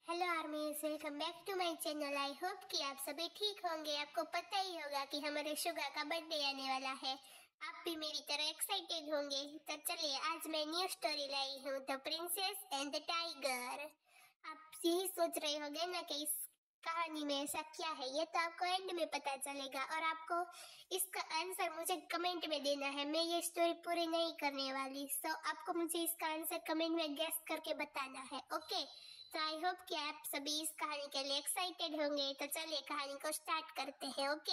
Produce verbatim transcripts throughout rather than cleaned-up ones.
Hello Armys, welcome back to my channel. I hope कि आप सभी ठीक होंगे। आपको पता ही होगा कि हमारे शुगा का बर्थडे आने वाला है। आप भी मेरी तरह एक्साइटेड होंगे। तो चलिए, आज मैं न्यू स्टोरी लाई हूँ, the princess and the tiger. आप यही सोच रहे होंगे ना कि इस कहानी में ऐसा क्या है। ये तो आपको एंड में पता चलेगा और आपको इसका आंसर मुझे कमेंट में देना है। मैं ये स्टोरी पूरी नहीं करने वाली, सो आपको मुझे इसका आंसर कमेंट में गेस करके बताना है। ओके, तो आई होप कि आप सभी इस कहानी के लिए एक्साइटेड होंगे। तो चलिए कहानी को स्टार्ट करते हैं। ओके,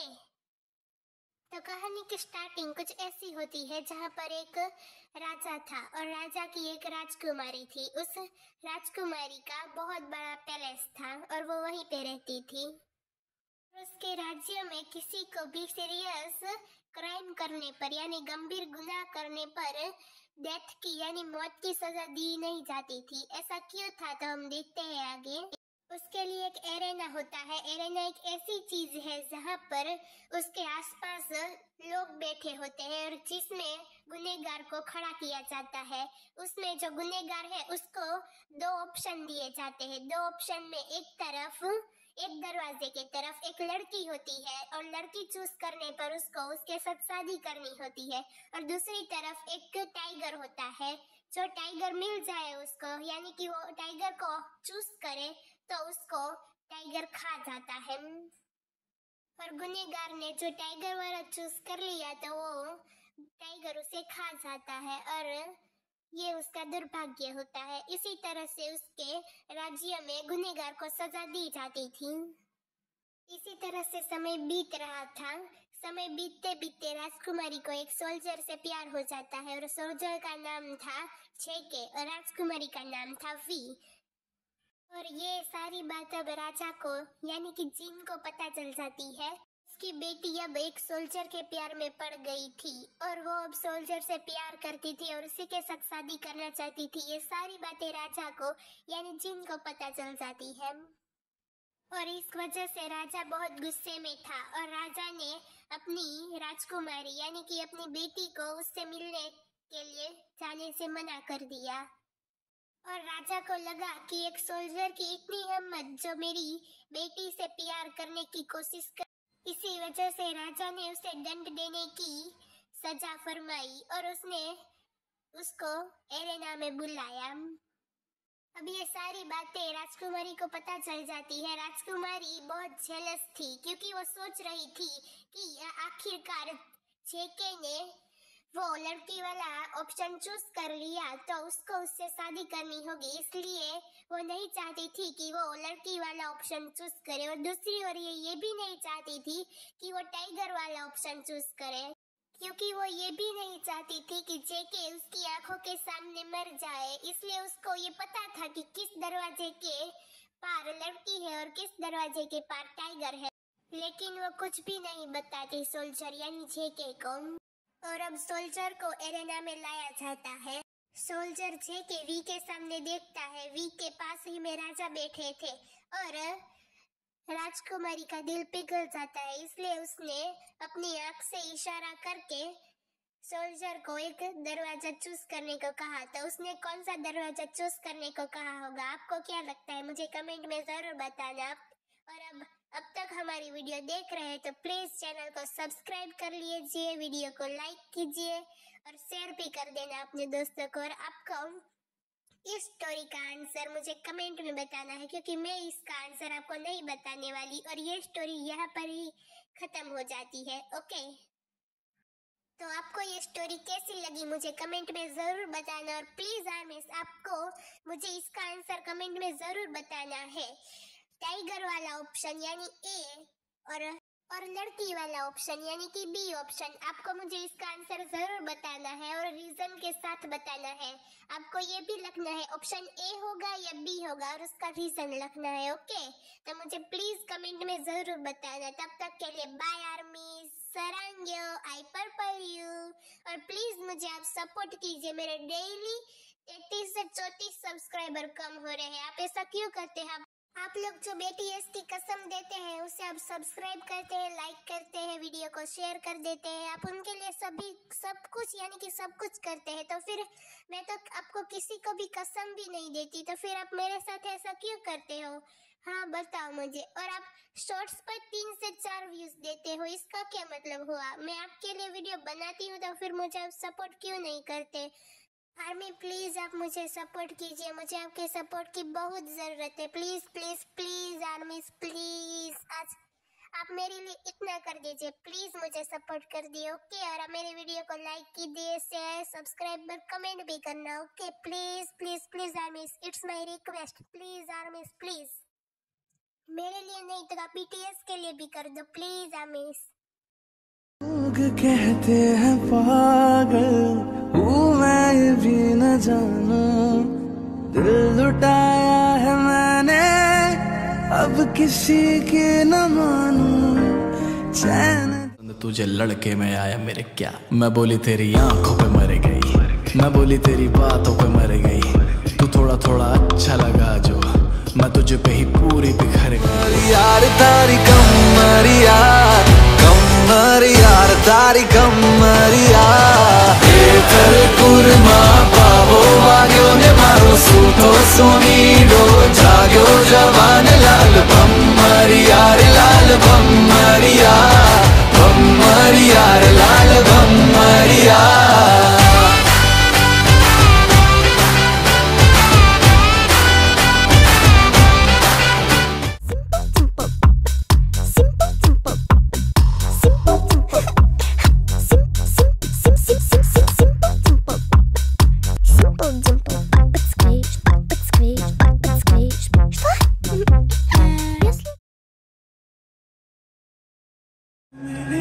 तो कहानी की स्टार्टिंग कुछ ऐसी होती है जहाँ पर एक राजा था और राजा की एक राजकुमारी थी। उस राजकुमारी का बहुत बड़ा पैलेस था और वो वहीं पे रहती थी। उसके राज्य में किसी को भी सीरियस क्राइम करने पर यानी गंभीर गुनाह करने पर डेथ की यानी मौत की सजा दी नहीं जाती थी। ऐसा क्यों था तो हम देखते हैं आगे। उसके लिए एक एरेना होता है। एरेना एक ऐसी चीज है जहाँ पर उसके आसपास लोग बैठे होते हैं और जिसमें गुनहगार को खड़ा किया जाता है। उसमें जो गुनहगार है उसको दो ऑप्शन दिए जाते हैं। दो ऑप्शन में एक तरफ एक दरवाजे के तरफ एक लड़की होती है और लड़की चूज करने पर उसको उसके साथ शादी करनी होती है, और दूसरी तरफ एक टाइगर होता है। जो टाइगर मिल जाए उसको यानी कि वो टाइगर को चूज करे तो उसको टाइगर खा जाता है। और गुनहगार ने जो टाइगर वाला चूज कर लिया तो वो टाइगर उसे खा जाता है और ये उसका दुर्भाग्य होता है। इसी तरह से उसके राज्य में गुनहगार को सजा दी जाती थी। इसी तरह से समय बीत रहा था। समय बीतते बीतते राजकुमारी को एक सोल्जर से प्यार हो जाता है और सोल्जर का नाम था छेके और राजकुमारी का नाम था वी। और ये सारी बात अब राजा को यानी कि जिन को पता चल जाती है। उसकी बेटी अब एक सोल्जर के प्यार में पड़ गई थी और वो अब सोल्जर से प्यार करती थी और उसी के साथ शादी करना चाहती थी। ये सारी बातें राजा को यानी जिन को पता चल जाती है और इस वजह से राजा बहुत गुस्से में था और राजा ने अपनी राजकुमारी यानी कि अपनी बेटी को उससे मिलने के लिए जाने से मना कर दिया। और राजा को लगा कि एक सोल्जर की इतनी हिम्मत जो मेरी बेटी से प्यार करने की कोशिश कर, इसी वजह से राजा ने उसे दंड देने की सजा फरमाई और उसने उसको एरेना में बुलाया। अब ये सारी बातें राजकुमारी को पता चल जाती है। राजकुमारी बहुत जेलस थी क्योंकि वो सोच रही थी कि आखिरकार छेके ने वो लड़की वाला ऑप्शन चूज कर लिया तो उसको उससे शादी करनी होगी, इसलिए वो नहीं चाहती थी कि वो लड़की वाला ऑप्शन चूज करे। और दूसरी ओर ये ये भी नहीं चाहती थी कि वो टाइगर वाला ऑप्शन चूज करे, क्योंकि वो ये भी नहीं चाहती थी कि जेके उसकी आंखों के सामने मर जाए। इसलिए उसको ये पता था कि किस दरवाजे के पार लड़की है और किस दरवाजे के पार टाइगर है, लेकिन वो कुछ भी नहीं बताती सोल्जर यानी जेके को। और अब सोल्जर को एरेना में लाया जाता है। सोल्जर जेके वी के सामने देखता है। वी के पास ही में राजा बैठे थे और राजकुमारी का दिल पिघल जाता है, इसलिए उसने अपनी आंख से इशारा करके सोल्जर को एक दरवाजा चूज करने को कहा। तो उसने कौन सा दरवाजा चूज करने को कहा होगा, आपको क्या लगता है मुझे कमेंट में जरूर बताना। और अब अब तक हमारी वीडियो देख रहे हैं तो प्लीज चैनल को सब्सक्राइब कर लीजिए, वीडियो को लाइक कीजिए और शेयर भी कर देना अपने दोस्तों को। और आपको इस स्टोरी का आंसर मुझे कमेंट में बताना है, क्योंकि मैं इसका आंसर आपको नहीं बताने वाली और ये स्टोरी यहाँ पर ही खत्म हो जाती है। ओके, तो आपको ये स्टोरी कैसी लगी मुझे कमेंट में जरूर बताना और प्लीज आर्मिस आपको मुझे इसका आंसर कमेंट में जरूर बताना है। टाइगर वाला ऑप्शन यानी ए और और लड़की वाला ऑप्शन यानी कि बी ऑप्शन, आपको मुझे इसका आंसर जरूर बताना है और रीजन के साथ बताना है। आपको ये भी लिखना है ऑप्शन ए होगा या बी होगा और उसका रीजन लिखना है। ओके, तो मुझे प्लीज कमेंट में जरूर बताना। तब तक के लिए बाय आर्मी, सरांग्यो, आई पर्पल यू। और प्लीज मुझे आप सपोर्ट कीजिए। मेरे डेली तैतीस से चौंतीस सब्सक्राइबर कम हो रहे हैं। आप ऐसा क्यों करते हैं? आप लोग जो बीटीएस की कसम देते हैं उसे आप सब्सक्राइब करते हैं, लाइक करते हैं, वीडियो को शेयर कर देते हैं, आप उनके लिए सभी सब कुछ यानी कि सब कुछ करते हैं, तो फिर मैं तो आपको किसी को भी कसम भी नहीं देती, तो फिर आप मेरे साथ ऐसा क्यों करते हो? हाँ बताओ मुझे। और आप शॉर्ट्स पर तीन से चार व्यूज देते हो, इसका क्या मतलब हुआ? मैं आपके लिए वीडियो बनाती हूँ तो फिर मुझे आप सपोर्ट क्यों नहीं करते? आर्मी प्लीज आप मुझे सपोर्ट कीजिए, मुझे आपके सपोर्ट की बहुत जरूरत है। Please please please Army please, आज आप मेरे लिए इतना कर दीजिए, प्लीज मुझे सपोर्ट कर दिए। ओके, और आप मेरे वीडियो को लाइक कीजिए, शेयर, सब्सक्राइब और कमेंट भी करना। Okay please please please Army, it's my request, please Army please, मेरे लिए नहीं तो आप बीटीएस के लिए भी कर दो प्लीज आर्मी। लोग कहते हैं पागल हूँ मैं, ये भी न जानूं दिल लुटाया है मैंने, अब किसी की न मानूं चैन। तुझे लड़के में आया मेरे क्या, मैं बोली तेरी आंखों पे मर गई, मैं बोली तेरी बातों पे मर गई, तू थोड़ा थोड़ा अच्छा लगा जो मैं तुझे पे ही पूरी बिखर गई। यार तारी कमरिया कमरिया तारी कमरिया एथर कुरमा पावो वाग्यो ने मारो सूठो सोनीडो जाग्यो जवान लाल भमरिया रे लाल भमरिया भमरिया रे लाल भमरिया। Really?